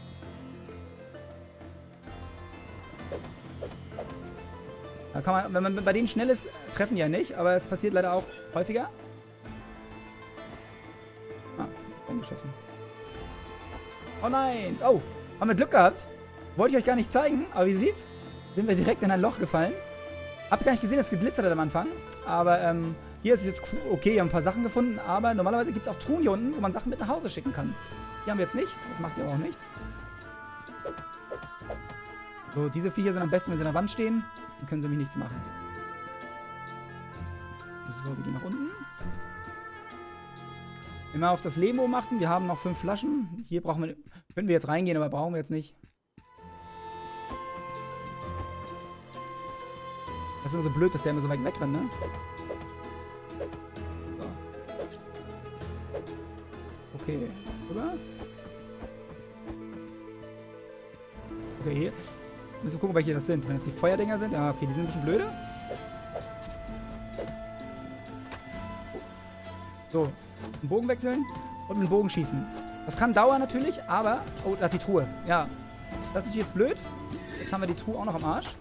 Da kann man, wenn man bei denen schnell ist, treffen die ja nicht, aber es passiert leider auch häufiger. Ah, eingeschossen. Oh nein! Oh, haben wir Glück gehabt. Wollte ich euch gar nicht zeigen, aber wie ihr seht, sind wir direkt in ein Loch gefallen. Habt gar nicht gesehen, dass es geglitzert hat am Anfang. Aber ähm, hier ist es jetzt okay, wir haben ein paar Sachen gefunden, aber normalerweise gibt es auch Truhen hier unten, wo man Sachen mit nach Hause schicken kann. Die haben wir jetzt nicht, das macht ja auch nichts. So, diese Viecher sind am besten, wenn sie an der Wand stehen. Dann können sie mich nichts machen. So, wir gehen nach unten. Immer auf das Leben oben achten. Wir haben noch fünf Flaschen. Hier brauchen wir... Können wir jetzt reingehen, aber brauchen wir jetzt nicht. Das ist immer so blöd, dass der immer so weit wegrennt, ne? So. Okay. Rüber. Okay, hier. Müssen wir gucken, welche das sind. Wenn das die Feuerdinger sind. Ja, okay, die sind ein bisschen blöde. So. Einen Bogen wechseln und einen Bogen schießen. Das kann dauern natürlich, aber... Oh, das ist die Truhe. Ja. Das ist natürlich jetzt blöd. Jetzt haben wir die Truhe auch noch am Arsch.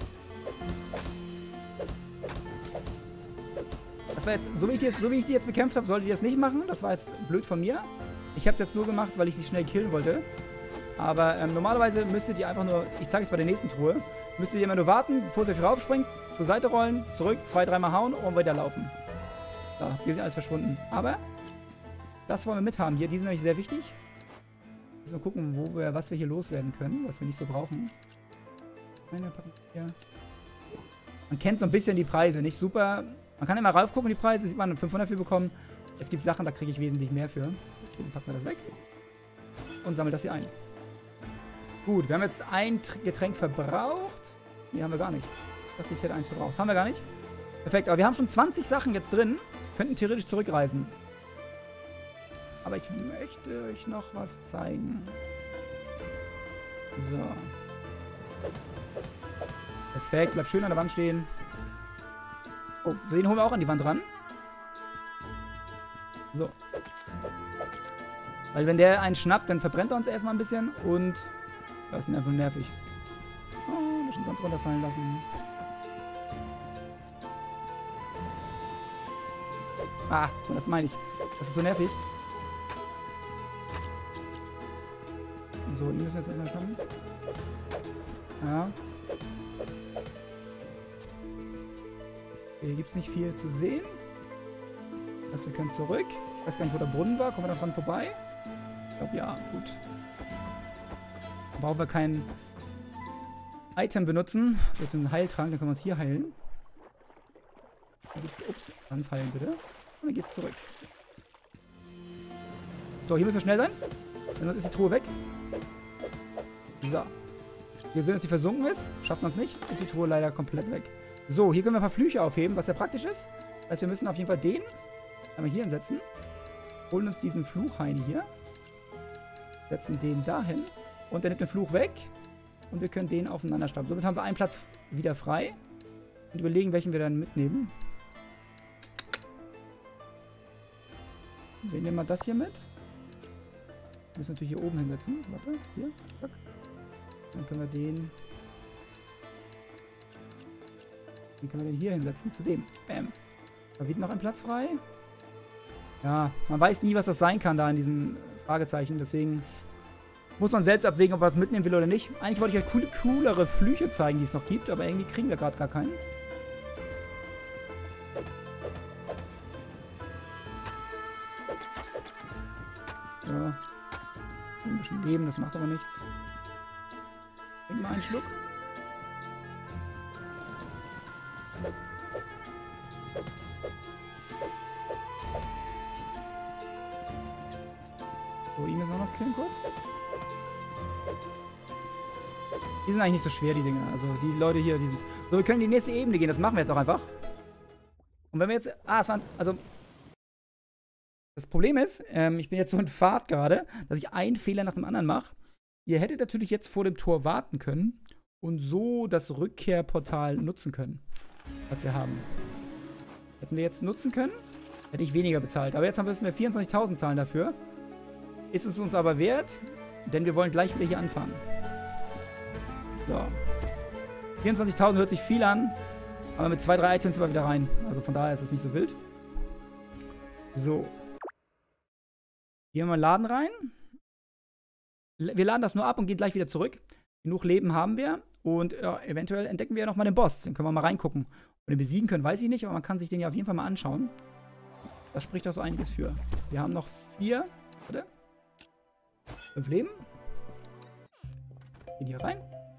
Das war jetzt... So wie ich die jetzt, so wie ich die jetzt bekämpft habe, sollte ich das nicht machen. Das war jetzt blöd von mir. Ich habe es jetzt nur gemacht, weil ich sie schnell killen wollte. Aber ähm, normalerweise müsstet ihr einfach nur, ich zeige es bei der nächsten Truhe, müsstet ihr immer nur warten, bevor ihr raufspringt, zur Seite rollen, zurück, zwei, dreimal hauen und wieder laufen. So, hier ist alles verschwunden. Aber das wollen wir mithaben hier, die sind nämlich sehr wichtig. Müssen wir gucken, wo wir, was wir hier loswerden können, was wir nicht so brauchen. Eine packen hier. Man kennt so ein bisschen die Preise, nicht super. Man kann immer rauf gucken, die Preise, sieht man fünfhundert für bekommen. Es gibt Sachen, da kriege ich wesentlich mehr für. Dann packen wir das weg und sammeln das hier ein. Gut, wir haben jetzt ein Getränk verbraucht. Nee, haben wir gar nicht. Ich dachte, ich hätte eins verbraucht. Haben wir gar nicht. Perfekt, aber wir haben schon zwanzig Sachen jetzt drin. Könnten theoretisch zurückreisen. Aber ich möchte euch noch was zeigen. So. Perfekt, bleibt schön an der Wand stehen. Oh, so den holen wir auch an die Wand ran. So. Weil wenn der einen schnappt, dann verbrennt er uns erstmal ein bisschen und das ist einfach nervig. Oh, ein bisschen Sand runterfallen lassen. Ah, das meine ich. Das ist so nervig. So, die müssen jetzt erstmal schnappen. Ja. Hier gibt es nicht viel zu sehen. Also wir können zurück. Ich weiß gar nicht, wo der Brunnen war. Kommen wir da dran vorbei? Ich glaube, ja. Gut. Brauchen wir kein Item benutzen. Jetzt einen Heiltrank, dann können wir uns hier heilen. Dann geht's, ups, ganz heilen bitte. Und dann geht's zurück. So, hier müssen wir schnell sein. Sonst ist die Truhe weg. So. Wir sehen, dass sie versunken ist. Schafft man es nicht, ist die Truhe leider komplett weg. So, hier können wir ein paar Flüche aufheben, was sehr praktisch ist. Das heißt, wir müssen auf jeden Fall den einmal hier hinsetzen. Holen uns diesen Fluchheini hier. Setzen den dahin. Und der nimmt den Fluch weg. Und wir können den aufeinander stapeln. Somit haben wir einen Platz wieder frei. Und überlegen, welchen wir dann mitnehmen. Wir nehmen mal das hier mit. Wir müssen natürlich hier oben hinsetzen. Warte, hier, zack. Dann können wir den... Den können wir den hier hinsetzen, zu dem. Bam. Da wird noch ein Platz frei. Ja, man weiß nie, was das sein kann da in diesem Fragezeichen. Deswegen muss man selbst abwägen, ob man das mitnehmen will oder nicht. Eigentlich wollte ich euch coole, coolere Flüche zeigen, die es noch gibt. Aber irgendwie kriegen wir gerade gar keinen. So. Ein bisschen Leben, das macht aber nichts. Trink mal einen Schluck. So, ihn müssen wir noch killen kurz. Die sind eigentlich nicht so schwer, die Dinger. Also die Leute hier, die sind... So, wir können in die nächste Ebene gehen. Das machen wir jetzt auch einfach. Und wenn wir jetzt... Ah, es waren... Also... Das Problem ist, ähm, ich bin jetzt so in Fahrt gerade, dass ich einen Fehler nach dem anderen mache. Ihr hättet natürlich jetzt vor dem Tor warten können und so das Rückkehrportal nutzen können, was wir haben. Hätten wir jetzt nutzen können, hätte ich weniger bezahlt. Aber jetzt müssen wir vierundzwanzigtausend zahlen dafür. Ist es uns aber wert, denn wir wollen gleich wieder hier anfangen. So. vierundzwanzigtausend hört sich viel an, aber mit zwei, drei Items sind wir wieder rein. Also von daher ist es nicht so wild. So. Gehen wir mal in den Laden rein. Wir laden das nur ab und gehen gleich wieder zurück. Genug Leben haben wir. Und ja, eventuell entdecken wir ja nochmal den Boss. Den können wir mal reingucken. Ob wir den besiegen können, weiß ich nicht. Aber man kann sich den ja auf jeden Fall mal anschauen. Da spricht auch so einiges für. Wir haben noch vier. Warte. Fünf Leben. Gehen hier rein.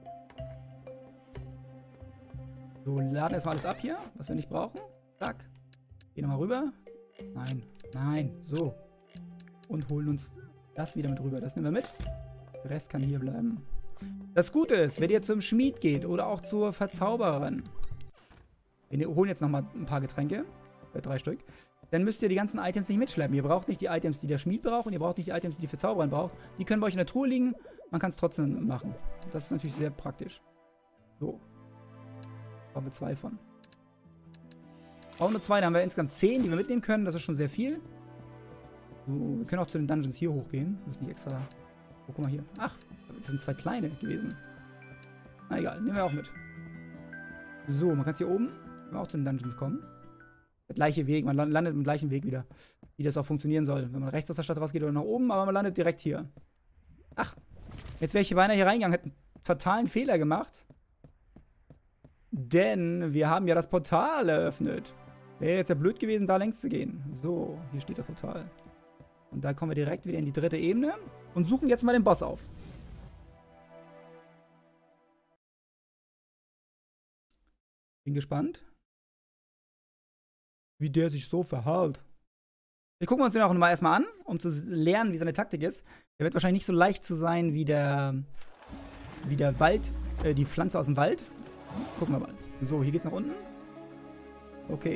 So, laden erstmal alles ab hier, was wir nicht brauchen. Zack. Gehen nochmal rüber. Nein. Nein. So. Und holen uns das wieder mit rüber. Das nehmen wir mit. Der Rest kann hier bleiben. Das Gute ist, wenn ihr zum Schmied geht oder auch zur Verzaubererin, wir holen jetzt nochmal ein paar Getränke, äh, drei Stück, dann müsst ihr die ganzen Items nicht mitschleppen. Ihr braucht nicht die Items, die der Schmied braucht und ihr braucht nicht die Items, die die Verzaubererin braucht. Die können bei euch in der Truhe liegen. Man kann es trotzdem machen. Das ist natürlich sehr praktisch. So. Brauchen wir zwei von. Brauchen wir zwei, dann haben wir insgesamt zehn, die wir mitnehmen können. Das ist schon sehr viel. So, wir können auch zu den Dungeons hier hochgehen. Wir müssen nicht extra... Oh, guck mal hier. Ach, das sind zwei kleine gewesen. Na egal, nehmen wir auch mit. So, man kann hier oben auch zu den Dungeons kommen. Der gleiche Weg, man landet im gleichen Weg wieder. Wie das auch funktionieren soll. Wenn man rechts aus der Stadt rausgeht oder nach oben, aber man landet direkt hier. Ach, jetzt wäre ich beinahe hier reingegangen, hätte einen fatalen Fehler gemacht. Denn wir haben ja das Portal eröffnet. Wäre jetzt ja blöd gewesen, da längs zu gehen. So, hier steht das Portal. Und da kommen wir direkt wieder in die dritte Ebene und suchen jetzt mal den Boss auf. Bin gespannt, wie der sich so verhält. Wir gucken uns den auch mal erstmal an, um zu lernen, wie seine Taktik ist. Der wird wahrscheinlich nicht so leicht zu sein wie der, wie der Wald, äh, die Pflanze aus dem Wald. Gucken wir mal. So, hier geht's nach unten. Okay.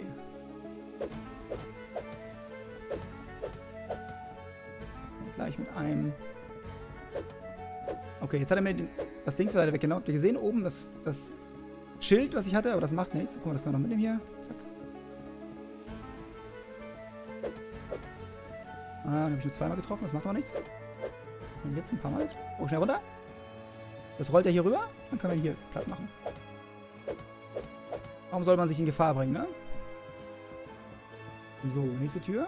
Gleich mit einem. Okay, jetzt hat er mir den, das Ding zur Seite weggenommen. Habt ihr gesehen? Oben das, das Schild, was ich hatte, aber das macht nichts. Guck mal, das können wir noch mitnehmen hier. Zack. Ah, dann habe ich nur zweimal getroffen, das macht aber nichts. Und jetzt ein paar Mal. Oh, schnell runter. Das rollt er hier rüber, dann können wir ihn hier platt machen. Warum soll man sich in Gefahr bringen, ne? So, nächste Tür.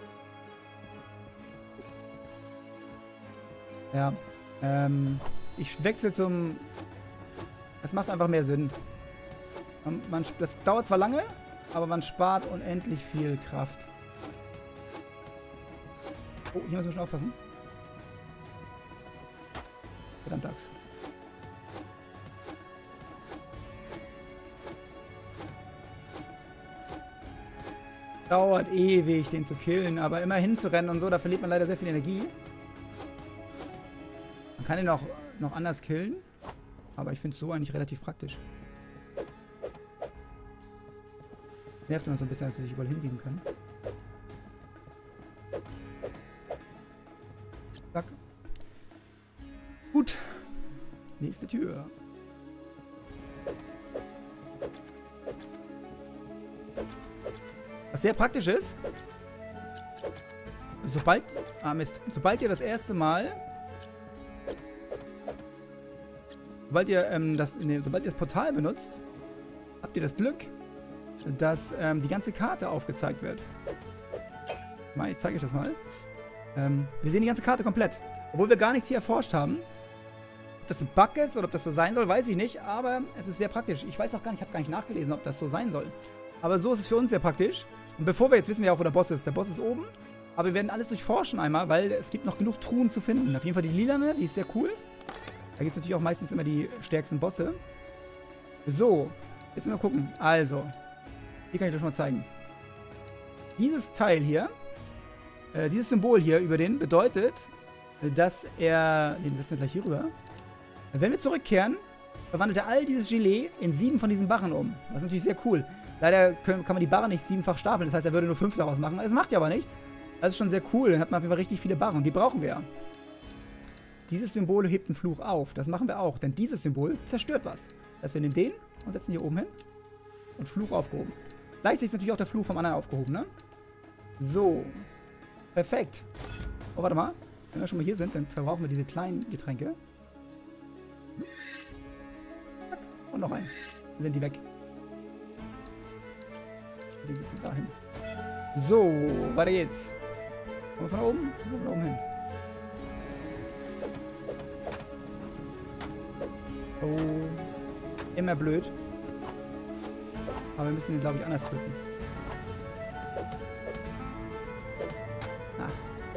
Ja, ähm, ich wechsle zum... Es macht einfach mehr Sinn. Man, man, das dauert zwar lange, aber man spart unendlich viel Kraft. Oh, hier müssen wir schon aufpassen. Verdammt Axt. Dauert ewig, den zu killen, aber immer hinzurennen und so, da verliert man leider sehr viel Energie. Man kann ihn auch noch anders killen, aber ich finde es so eigentlich relativ praktisch. Nervt immer so ein bisschen, dass sie sich überall hinbiegen können. Zack. Gut. Nächste Tür. Was sehr praktisch ist, sobald, ah Mist, sobald ihr das erste Mal, sobald ihr, ähm, das, nee, sobald ihr das Portal benutzt, habt ihr das Glück, dass ähm, die ganze Karte aufgezeigt wird. Mal, ich zeige euch das mal. Ähm, wir sehen die ganze Karte komplett. Obwohl wir gar nichts hier erforscht haben. Ob das ein Bug ist oder ob das so sein soll, weiß ich nicht. Aber es ist sehr praktisch. Ich weiß auch gar nicht, ich habe gar nicht nachgelesen, ob das so sein soll. Aber so ist es für uns sehr praktisch. Und bevor wir jetzt wissen wir auch, wo der Boss ist. Der Boss ist oben. Aber wir werden alles durchforschen einmal, weil es gibt noch genug Truhen zu finden. Auf jeden Fall die lilane, die ist sehr cool. Da gibt es natürlich auch meistens immer die stärksten Bosse. So, jetzt mal gucken. Also, hier kann ich euch schon mal zeigen. Dieses Teil hier, äh, dieses Symbol hier über den bedeutet, dass er, den setzen wir gleich hier rüber. Wenn wir zurückkehren, verwandelt er all dieses Gelee in sieben von diesen Barren um. Das ist natürlich sehr cool. Leider können, kann man die Barren nicht siebenfach stapeln, das heißt, er würde nur fünf daraus machen. Das macht ja aber nichts. Das ist schon sehr cool, dann hat man auf jeden Fall richtig viele Barren und die brauchen wir ja. Dieses Symbol hebt einen Fluch auf, das machen wir auch, denn dieses Symbol zerstört was. Das heißt, wir nehmen den und setzen hier oben hin und Fluch aufgehoben. Gleichzeitig ist natürlich auch der Fluch vom anderen aufgehoben, ne? So. Perfekt. Oh, warte mal. Wenn wir schon mal hier sind, dann verbrauchen wir diese kleinen Getränke. Und noch einen. Dann sind die weg. Die sitzen dahin. So, weiter geht's. Kommen wir von oben? Kommen wir von oben hin. Oh. Immer blöd. Aber wir müssen den, glaube ich, anders töten. Ah.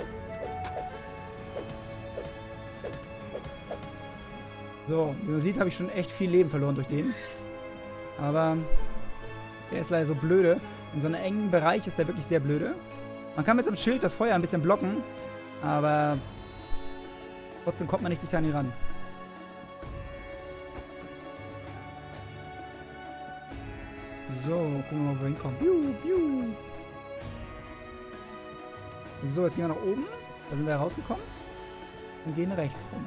So, wie man sieht, habe ich schon echt viel Leben verloren durch den. Aber der ist leider so blöde. In so einem engen Bereich ist der wirklich sehr blöde. Man kann mit seinem Schild das Feuer ein bisschen blocken, aber trotzdem kommt man nicht dicht an ihn ran. So, gucken wir mal, wo wir hinkommen. Piu, piu. So, jetzt gehen wir nach oben. Da sind wir rausgekommen. Und gehen rechts rum.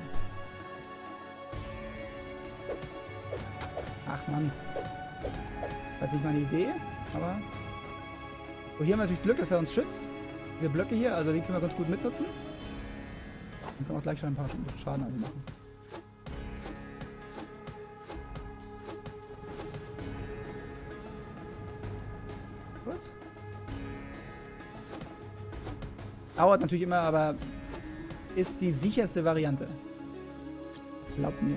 Ach Mann. Das ist nicht meine Idee, aber... So, hier haben wir natürlich Glück, dass er uns schützt. Diese Blöcke hier, also die können wir ganz gut mitnutzen. Dann können wir auch gleich schon ein paar Schaden an machen. Gut. Dauert natürlich immer, aber ist die sicherste Variante. Glaubt mir.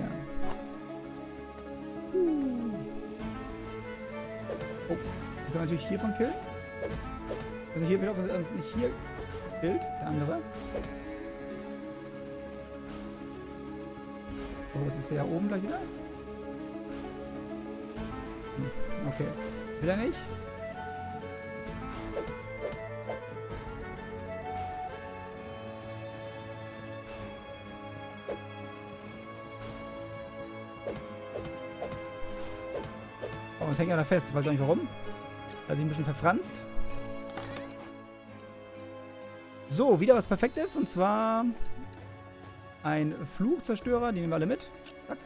Oh, wir können natürlich hiervon killen. Also hier wird auch das nicht hier killt, der andere. So, jetzt ist der ja oben gleich wieder. Okay. Will er nicht? Oh, jetzt hängt er da fest. Ich weiß gar nicht warum. Weil sich ein bisschen verfranst. So, wieder was Perfektes. Und zwar ein Fluchzerstörer. Die nehmen wir alle mit. Zack.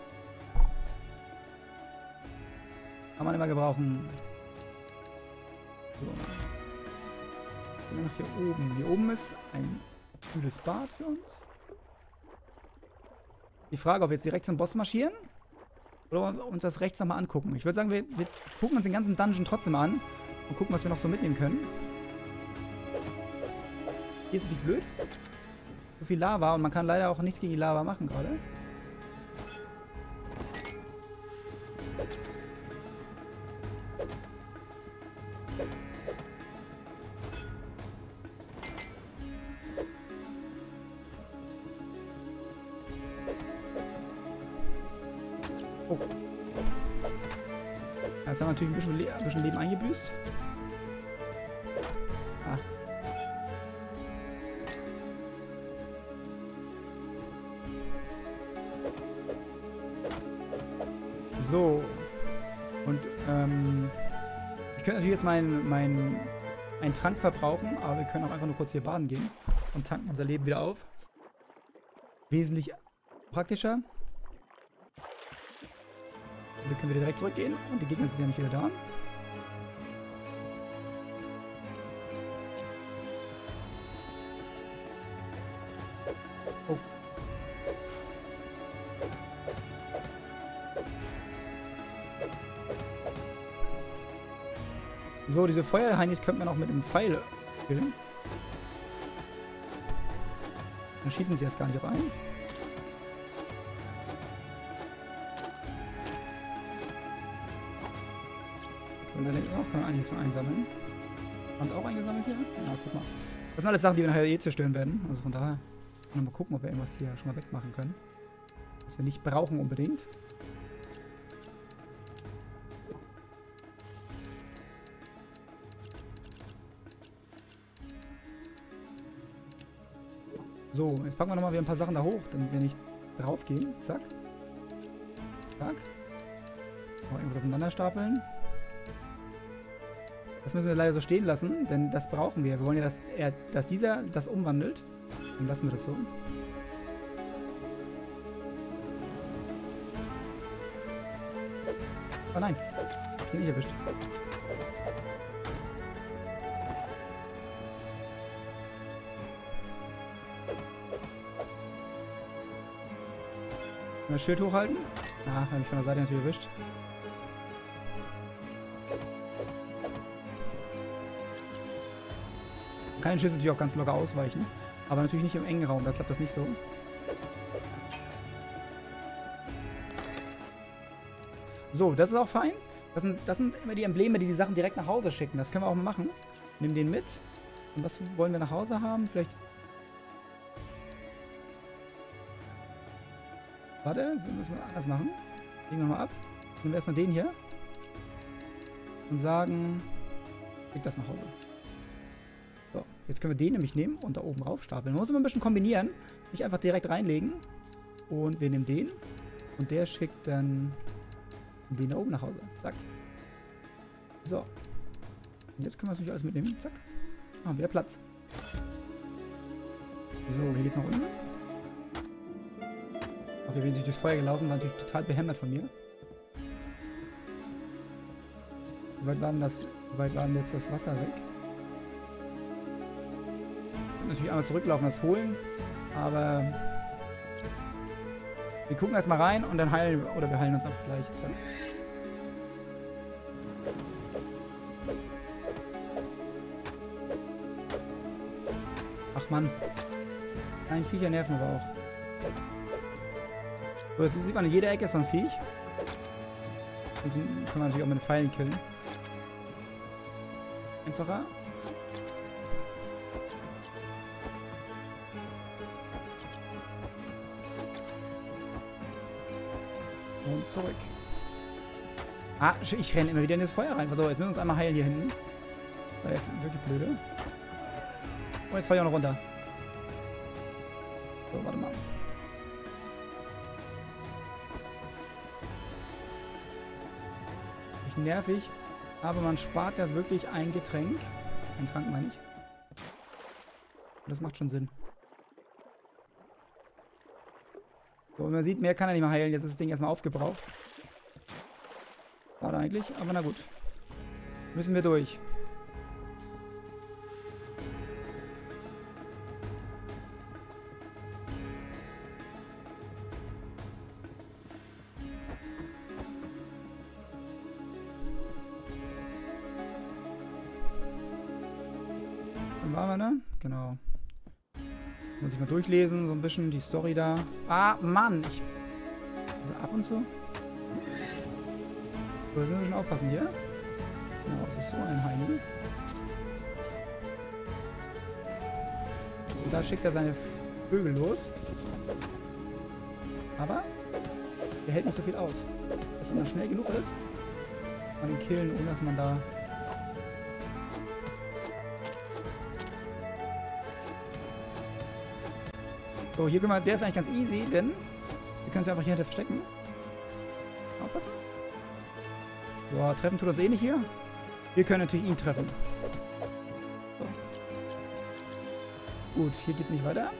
Kann man immer gebrauchen. So. Gehen wir noch hier oben. Hier oben ist ein kühles Bad für uns. Die Frage, ob wir jetzt direkt zum Boss marschieren oder uns das rechts nochmal angucken. Ich würde sagen, wir, wir gucken uns den ganzen Dungeon trotzdem an und gucken, was wir noch so mitnehmen können. Hier ist es nicht blöd. So viel Lava und man kann leider auch nichts gegen die Lava machen gerade. Oh. Jetzt haben wir natürlich ein bisschen, Le ein bisschen Leben eingebüßt. Ah. So. Und, ähm... ich könnte natürlich jetzt meinen mein, einen Trank verbrauchen, aber wir können auch einfach nur kurz hier baden gehen und tanken unser Leben wieder auf. Wesentlich praktischer. Wir können wieder direkt zurückgehen und die Gegner sind ja nicht wieder da. So, diese Feuerheinis könnte man auch mit dem Pfeil killen. Dann schießen sie jetzt gar nicht rein. Und dann auch kann man einiges von einsammeln. Haben auch eingesammelt hier? Ja, guck mal. Das sind alles Sachen, die wir nachher eh zerstören werden. Also von daher mal gucken, ob wir irgendwas hier schon mal wegmachen können. Was wir nicht brauchen unbedingt. So, jetzt packen wir nochmal wieder ein paar Sachen da hoch, damit wir nicht drauf gehen. Zack. Zack. Noch irgendwas aufeinander stapeln. Das müssen wir leider so stehen lassen, denn das brauchen wir. Wir wollen ja, dass, er, dass dieser das umwandelt. Dann lassen wir das so. Oh nein. Ich bin nicht erwischt. Das Schild hochhalten. Ah, habe ich von der Seite natürlich erwischt. Man kann den Schild natürlich auch ganz locker ausweichen. Aber natürlich nicht im engen Raum, da klappt das nicht so. So, das ist auch fein. Das sind, das sind immer die Embleme, die die Sachen direkt nach Hause schicken. Das können wir auch mal machen. Nimm den mit. Und was wollen wir nach Hause haben? Vielleicht... Warte, wir müssen wir anders machen. Legen wir mal ab. Nehmen wir erstmal den hier. Und sagen... Leg das nach Hause. So, jetzt können wir den nämlich nehmen und da oben rauf stapeln. Man muss immer ein bisschen kombinieren. Nicht einfach direkt reinlegen. Und wir nehmen den. Und der schickt dann den da oben nach Hause. Zack. So. Und jetzt können wir es natürlich alles mitnehmen. Zack. Ah, wieder Platz. So, hier geht's nach unten. Okay, wir sind durch das Feuer gelaufen, war natürlich total behämmert von mir. Wie weit war denn das, wie weit war denn jetzt das Wasser weg? Ich kann natürlich einmal zurücklaufen, das holen, aber wir gucken erstmal rein und dann heilen, oder wir heilen uns einfach gleich. Zack. Ach Mann. Ein Viecher nerven aber auch. So, jetzt sieht man, in jeder Ecke ist noch ein Viech. Das kann man natürlich auch mit den Pfeilen killen. Einfacher. Und zurück. Ah, ich renne immer wieder in das Feuer rein. So, jetzt müssen wir uns einmal heilen hier hinten. Das war jetzt wirklich blöde. Und jetzt falle ich auch noch runter. So, warte mal. Nervig, aber man spart ja wirklich ein Getränk. Ein Trank meine ich. Und das macht schon Sinn. So, und man sieht, mehr kann er nicht mehr heilen. Jetzt ist das Ding erstmal aufgebraucht. Schade eigentlich, aber na gut. Müssen wir durch. Waren wir, ne? Genau. Muss ich mal durchlesen, so ein bisschen die Story da. Ah, Mann! Ich, also ab und zu. So, jetzt müssen wir schon aufpassen hier. Genau, es ist so ein Heini. Und da schickt er seine Vögel los. Aber der hält nicht so viel aus. Dass wenn man schnell genug ist, kann man ihn killen, ohne dass man da... So, hier können wir, der ist eigentlich ganz easy, denn wir können uns einfach hier hinter verstecken. Aufpassen. So, treffen tut uns eh nicht hier. Wir können natürlich ihn treffen. So. Gut, hier geht's nicht weiter.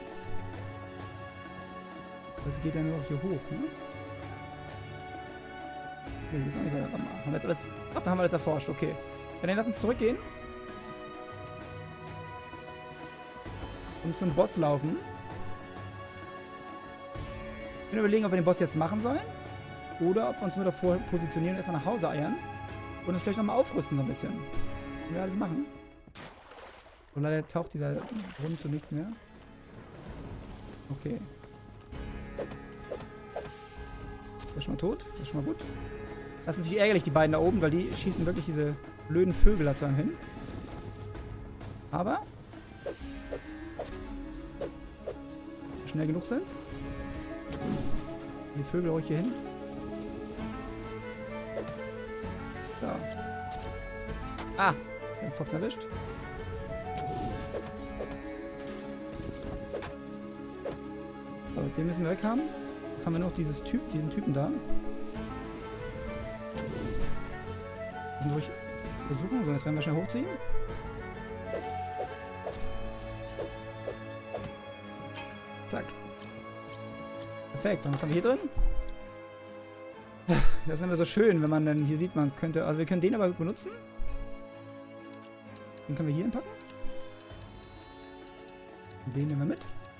Das geht ja nur hier hoch, ne? Hier geht's auch nicht weiter. Warte mal. Haben wir jetzt alles. Ach, da haben wir alles erforscht, okay. Dann lass uns zurückgehen. Und zum Boss laufen. Wir können überlegen, ob wir den Boss jetzt machen sollen. Oder ob wir uns nur davor positionieren und erstmal nach Hause eiern. Und uns vielleicht nochmal aufrüsten so ein bisschen. wir alles machen. Und leider taucht dieser Brunnen zu nichts mehr. Okay. Der ist schon mal tot. Das ist schon mal gut. Das ist natürlich ärgerlich, die beiden da oben, weil die schießen wirklich diese blöden Vögel da zu einem hin. Aber wenn wir schnell genug sind. Die Vögel ruhig hier hin. So. Ah, den Fox erwischt. So, den müssen wir weg haben. Jetzt haben wir noch dieses Typ, diesen Typen da. Müssen wir ruhig versuchen. So, jetzt rennen wir schnell hochziehen. Zack. Perfekt. Und was haben wir hier drin? Das ist immer so schön, wenn man dann hier sieht, man könnte... Also wir können den aber benutzen. Den können wir hier hinpacken. Und den nehmen wir mit.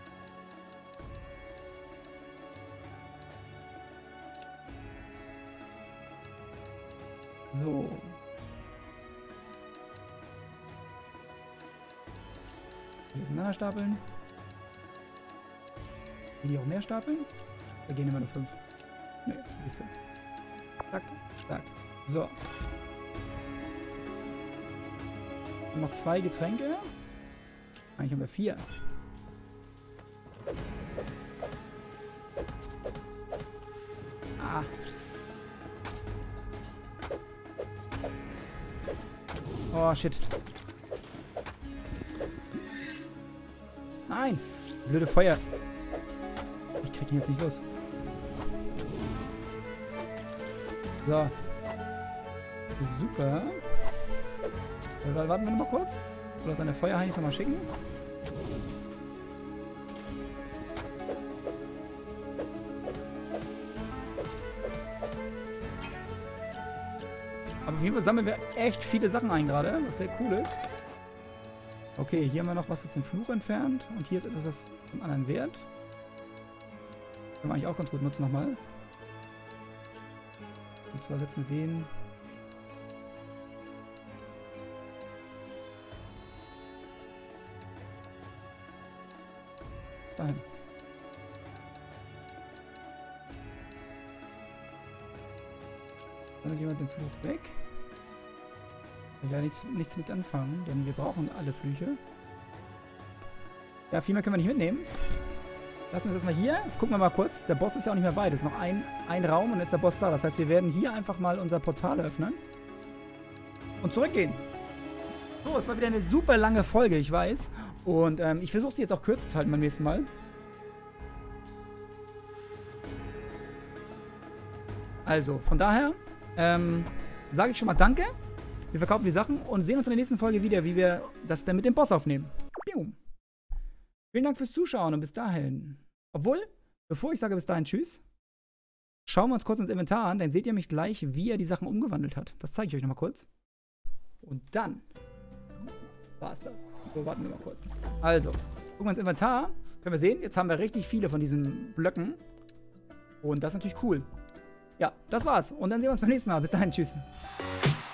So. Hier aufeinander stapeln. Will die auch mehr stapeln? Da gehen immer nur fünf. Ne, siehst du. Zack, zack. So. Und noch zwei Getränke. Eigentlich haben wir vier. Ah. Oh, shit. Nein. Blöde Feuer. Ich krieg ihn jetzt nicht los. So. Super. Also, warten wir noch mal kurz. Oder seine Feuerheinis noch mal schicken. Aber auf jeden Fall sammeln wir echt viele Sachen ein gerade, was sehr cool ist. Okay, hier haben wir noch was, das den Fluch entfernt. Und hier ist etwas, das zum anderen Wert. Können wir eigentlich auch ganz gut nutzen nochmal. Und zwar setzen wir den... dahin. Dann hat jemand den Fluch weg. Ich werde nichts, nichts mit anfangen, denn wir brauchen alle Flüche. Ja, viel mehr können wir nicht mitnehmen. Lassen wir das mal hier. Jetzt gucken wir mal kurz. Der Boss ist ja auch nicht mehr weit. Es ist noch ein, ein Raum und dann ist der Boss da. Das heißt, wir werden hier einfach mal unser Portal öffnen. Und zurückgehen. So, es war wieder eine super lange Folge, ich weiß. Und ähm, ich versuche sie jetzt auch kürzer zu halten beim nächsten Mal. Also, von daher ähm, sage ich schon mal Danke. Wir verkaufen die Sachen und sehen uns in der nächsten Folge wieder, wie wir das dann mit dem Boss aufnehmen. Pium. Vielen Dank fürs Zuschauen und bis dahin. Obwohl, bevor ich sage bis dahin Tschüss, schauen wir uns kurz ins Inventar an, dann seht ihr mich gleich, wie er die Sachen umgewandelt hat. Das zeige ich euch nochmal kurz. Und dann war es das. So, warten wir mal kurz. Also, gucken wir ins Inventar. Können wir sehen, jetzt haben wir richtig viele von diesen Blöcken. Und das ist natürlich cool. Ja, das war's. Und dann sehen wir uns beim nächsten Mal. Bis dahin, tschüss.